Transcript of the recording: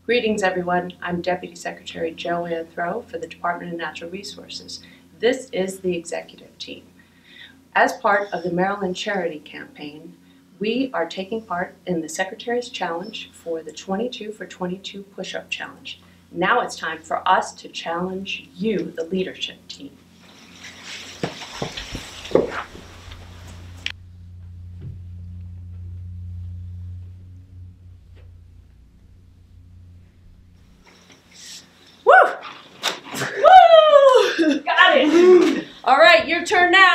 Greetings everyone, I'm Deputy Secretary Joanne Throwe for the Department of Natural Resources. This is the executive team. As part of the Maryland Charity Campaign, we are taking part in the Secretaries Challenge for the 22 for 22 Push-Up Challenge. Now it's time for us to challenge you, the leadership team. Woo! Woo! Got it! All right, your turn now.